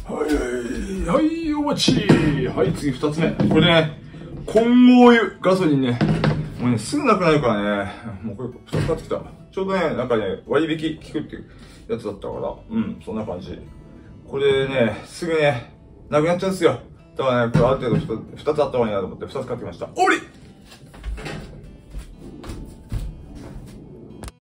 はいはい、お待ち。はい、次2つ目。これね、混合油ガソリンね。もうね、すぐなくなるからね。もうこれ2つ買ってきた。ちょうどね、なんかね、割引効くっていうやつだったから、そんな感じ。これね、すぐね、なくなっちゃうんですよ。だからね、これある程度2つあった方がいいなと思って2つ買ってきました。おり